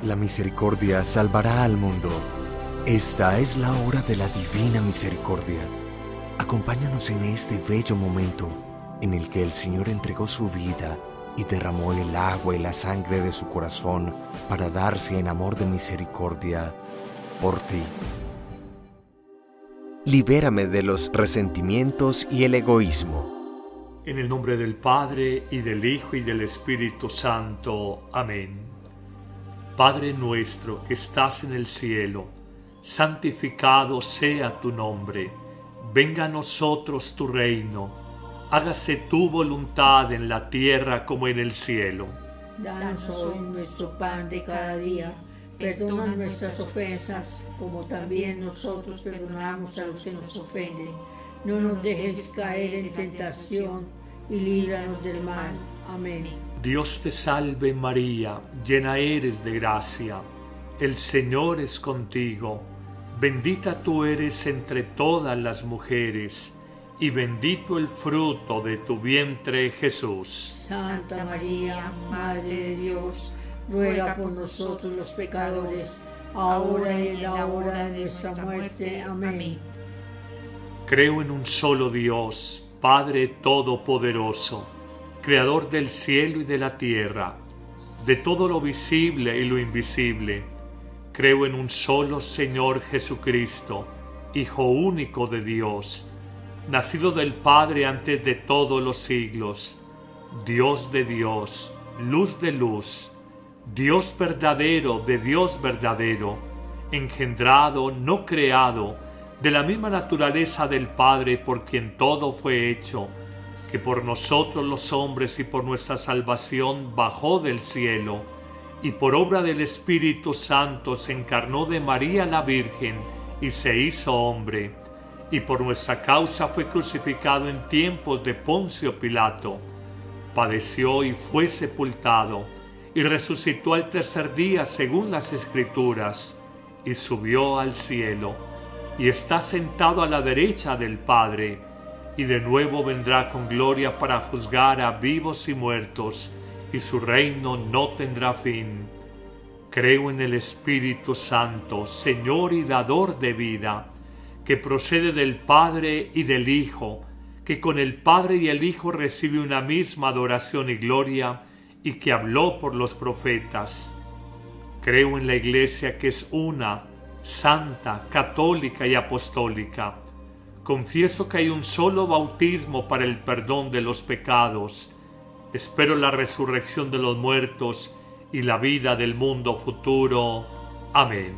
La misericordia salvará al mundo. Esta es la hora de la divina misericordia. Acompáñanos en este bello momento en el que el Señor entregó su vida y derramó el agua y la sangre de su corazón para darse en amor de misericordia por ti. Libérame de los resentimientos y el egoísmo. En el nombre del Padre, y del Hijo, y del Espíritu Santo. Amén. Padre nuestro que estás en el cielo, santificado sea tu nombre. Venga a nosotros tu reino. Hágase tu voluntad en la tierra como en el cielo. Danos hoy nuestro pan de cada día. Perdona nuestras ofensas, como también nosotros perdonamos a los que nos ofenden. No nos dejes caer en tentación y líbranos del mal. Amén. Dios te salve María, llena eres de gracia. El Señor es contigo. Bendita tú eres entre todas las mujeres, y bendito el fruto de tu vientre, Jesús. Santa María, Madre de Dios, ruega por nosotros los pecadores, ahora y en la hora de nuestra muerte. Amén. Creo en un solo Dios, Padre Todopoderoso, Creador del cielo y de la tierra, de todo lo visible y lo invisible. Creo en un solo Señor Jesucristo, Hijo único de Dios, nacido del Padre antes de todos los siglos, Dios de Dios, luz de luz, Dios verdadero de Dios verdadero, engendrado, no creado, de la misma naturaleza del Padre por quien todo fue hecho, que por nosotros los hombres y por nuestra salvación bajó del cielo, y por obra del Espíritu Santo se encarnó de María la Virgen y se hizo hombre, y por nuestra causa fue crucificado en tiempos de Poncio Pilato, padeció y fue sepultado, y resucitó al tercer día según las Escrituras, y subió al cielo, y está sentado a la derecha del Padre, y de nuevo vendrá con gloria para juzgar a vivos y muertos, y su reino no tendrá fin. Creo en el Espíritu Santo, Señor y dador de vida, que procede del Padre y del Hijo, que con el Padre y el Hijo recibe una misma adoración y gloria, y que habló por los profetas. Creo en la Iglesia que es una, santa, católica y apostólica. Confieso que hay un solo bautismo para el perdón de los pecados. Espero la resurrección de los muertos y la vida del mundo futuro. Amén.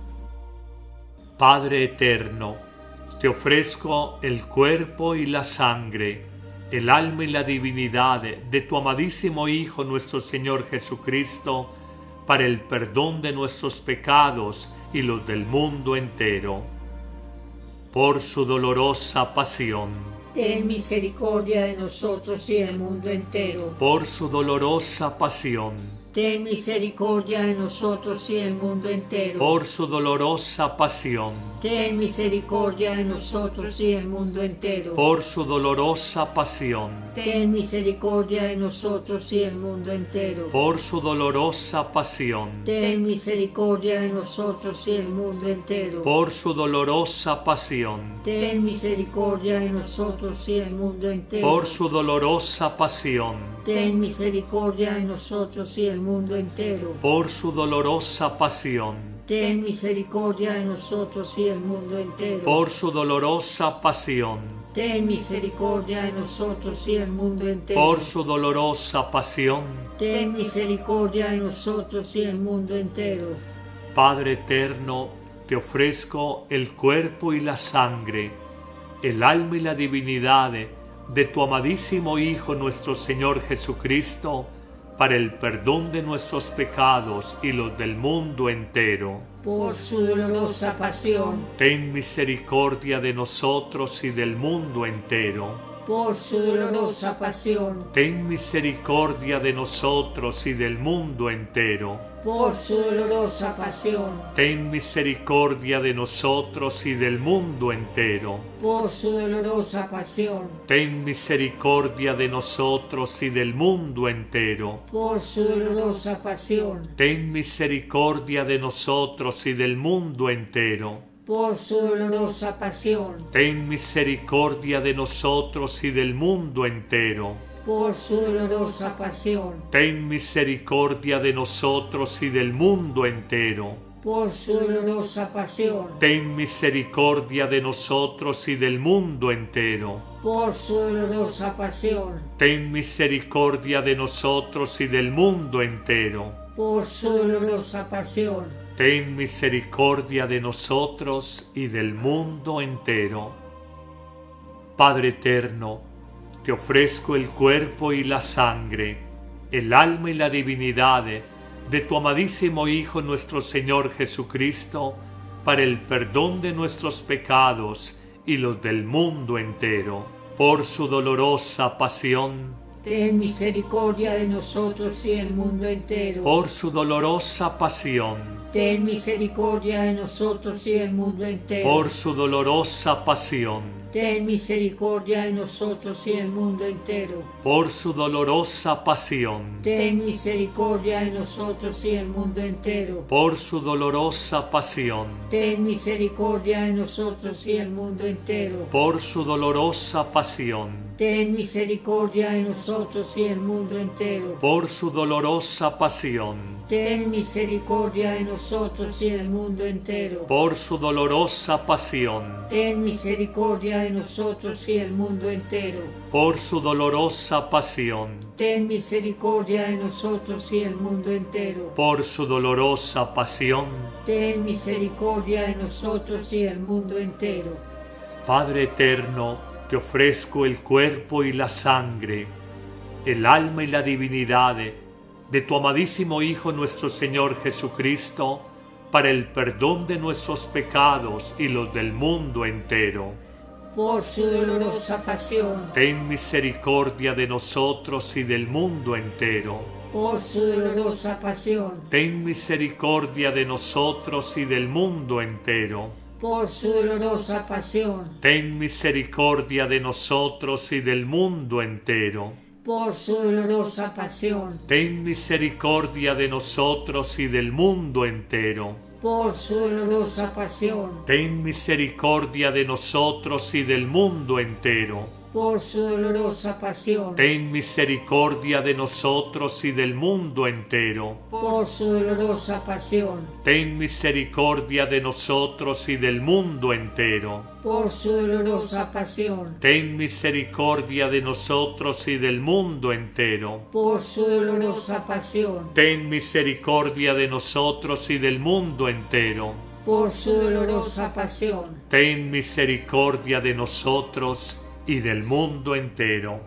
Padre eterno, te ofrezco el cuerpo y la sangre, el alma y la divinidad de tu amadísimo Hijo nuestro Señor Jesucristo, para el perdón de nuestros pecados y los del mundo entero. Por su dolorosa pasión, ten misericordia de nosotros y del mundo entero. Por su dolorosa pasión, ten misericordia de nosotros y del mundo entero. Por su dolorosa pasión, ten misericordia de nosotros y del mundo entero. Por su dolorosa pasión, ten misericordia de nosotros y del mundo entero. Por su dolorosa pasión, ten misericordia de nosotros y del mundo entero. Por su dolorosa pasión, ten misericordia de nosotros y del mundo entero. Por su dolorosa pasión, ten misericordia de nosotros y del mundo entero. Por su dolorosa pasión, ten misericordia de nosotros y del mundo entero. Por su dolorosa pasión, ten misericordia de nosotros y del mundo entero. Por su dolorosa pasión, ten misericordia de nosotros y del mundo entero. Padre eterno, te ofrezco el cuerpo y la sangre, el alma y la divinidad de tu amadísimo Hijo nuestro Señor Jesucristo, para el perdón de nuestros pecados y los del mundo entero. Por su dolorosa pasión, ten misericordia de nosotros y del mundo entero. Por su dolorosa pasión, ten misericordia de nosotros y del mundo entero. por su dolorosa pasión, ten misericordia de nosotros y del mundo entero. por su dolorosa pasión, Ten misericordia de nosotros y del mundo entero. por su dolorosa pasión, Ten misericordia de nosotros y del mundo entero. por su dolorosa pasión, Ten misericordia de nosotros y del mundo entero. por su dolorosa pasión, Ten misericordia de nosotros y del mundo entero. por su dolorosa pasión, Ten misericordia de nosotros y del mundo entero. por su dolorosa pasión, Ten misericordia de nosotros y del mundo entero. por su dolorosa pasión, Ten misericordia de nosotros y del mundo entero. Padre eterno, te ofrezco el cuerpo y la sangre, el alma y la divinidad de tu amadísimo Hijo nuestro Señor Jesucristo, para el perdón de nuestros pecados y los del mundo entero. Por su dolorosa pasión, ten misericordia de nosotros y del mundo entero. por su dolorosa pasión, Ten misericordia de nosotros y del mundo entero. por su dolorosa pasión, Ten misericordia de nosotros y del mundo entero. por su dolorosa pasión, Ten misericordia de nosotros y del mundo entero. por su dolorosa pasión, Ten misericordia de nosotros y del mundo entero. por su dolorosa pasión, Ten misericordia de nosotros y del mundo entero. por su dolorosa pasión, Ten misericordia de nosotros y del mundo entero. por su dolorosa pasión, Ten misericordia de nosotros y del mundo entero. por su dolorosa pasión, Ten misericordia de nosotros y del mundo entero. por su dolorosa pasión. Ten misericordia de nosotros y del mundo entero. Padre eterno, te ofrezco el cuerpo y la sangre, el alma y la divinidad de tu amadísimo Hijo nuestro Señor Jesucristo, para el perdón de nuestros pecados y los del mundo entero. Por su dolorosa pasión, Ten misericordia de nosotros y del mundo entero. por su dolorosa pasión, Ten misericordia de nosotros y del mundo entero. por su dolorosa pasión, Ten misericordia de nosotros y del mundo entero. por su dolorosa pasión, Ten misericordia de nosotros y del mundo entero. por su dolorosa pasión, Ten misericordia de nosotros y del mundo entero. por su dolorosa pasión, Ten misericordia de nosotros y del mundo entero. por su dolorosa pasión, Ten misericordia de nosotros y del mundo entero. por su dolorosa pasión, Ten misericordia de nosotros y del mundo entero. por su dolorosa pasión, Ten misericordia de nosotros y del mundo entero. por su dolorosa pasión, Ten misericordia de nosotros y del mundo entero.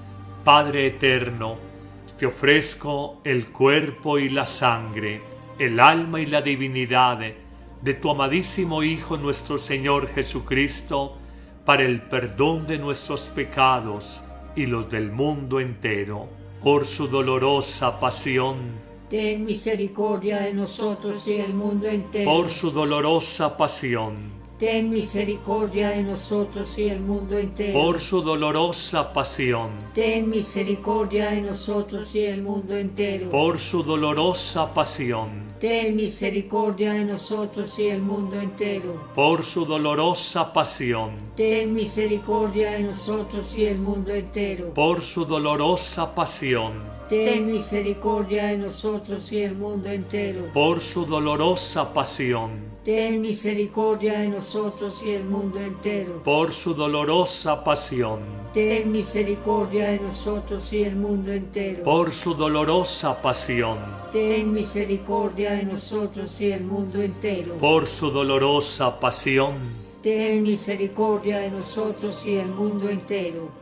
Padre eterno, te ofrezco el cuerpo y la sangre, el alma y la divinidad de tu amadísimo Hijo nuestro Señor Jesucristo, para el perdón de nuestros pecados y los del mundo entero. Por su dolorosa pasión, ten misericordia de nosotros y del mundo entero. por su dolorosa pasión, Ten misericordia de nosotros y del mundo entero. por su dolorosa pasión, Ten misericordia de nosotros y del mundo entero. por su dolorosa pasión, Ten misericordia de nosotros y del mundo entero. por su dolorosa pasión, Ten misericordia de nosotros y del mundo entero. por su dolorosa pasión, Ten misericordia de nosotros y del mundo entero. por su dolorosa pasión, Ten misericordia de nosotros y del mundo entero. por su dolorosa pasión, Ten misericordia de nosotros y del mundo entero. por su dolorosa pasión, Ten misericordia de nosotros y del mundo entero. por su dolorosa pasión. Ten misericordia de nosotros y del mundo entero.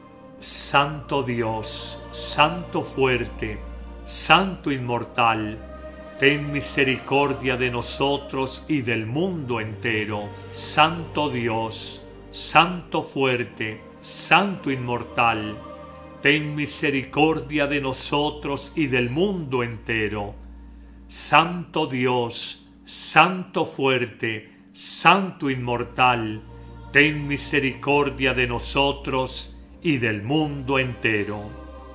Santo Dios, Santo fuerte, Santo inmortal, ten misericordia de nosotros y del mundo entero. Santo Dios, Santo fuerte, Santo inmortal, ten misericordia de nosotros y del mundo entero. Santo Dios, Santo fuerte, Santo inmortal, ten misericordia de nosotros y del mundo entero.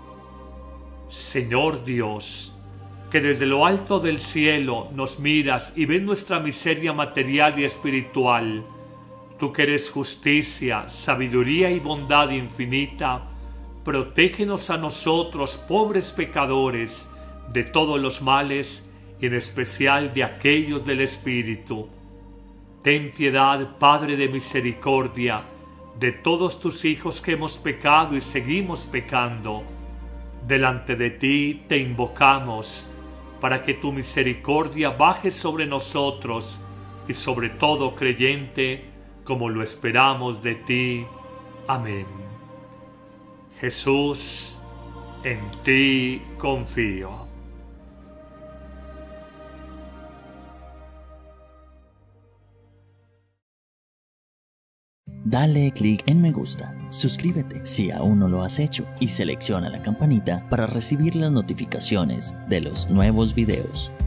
Señor Dios, que desde lo alto del cielo nos miras y ves nuestra miseria material y espiritual, tú que eres justicia, sabiduría y bondad infinita, protégenos a nosotros, pobres pecadores, de todos los males y en especial de aquellos del Espíritu. Ten piedad, Padre de misericordia, de todos tus hijos que hemos pecado y seguimos pecando. Delante de ti te invocamos, para que tu misericordia baje sobre nosotros y sobre todo creyente, como lo esperamos de ti. Amén. Jesús, en ti confío. Dale clic en me gusta, suscríbete si aún no lo has hecho y selecciona la campanita para recibir las notificaciones de los nuevos videos.